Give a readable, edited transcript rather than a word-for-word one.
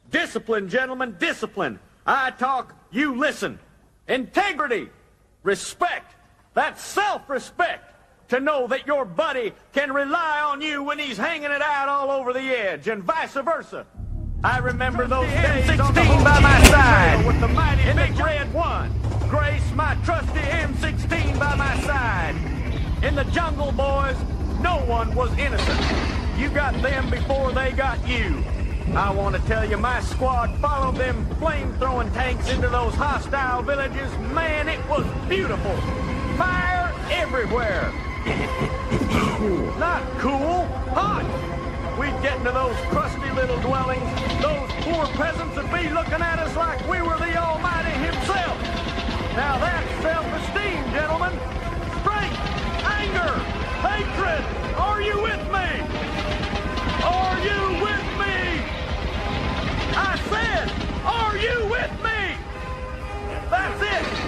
Discipline, gentlemen, discipline. I talk, you listen. Integrity, respect. That's self-respect. To know that your buddy can rely on you when he's hanging it out all over the edge, and vice versa. I remember those days on the M16 by my side with the mighty big red one. Grace, my trusty M16 by my side. In the jungle, boys, no one was innocent. You got them before they got you. I want to tell you, my squad followed them flame-throwing tanks into those hostile villages. Man, it was beautiful. Fire everywhere. Not cool, hot. We'd get into those crusty little dwellings. Those poor peasants would be looking at us like we were the Almighty himself. Now that's self-esteem, gentlemen. Strength, anger, hatred. Are you with me? Are you with me? I said, are you with me? That's it.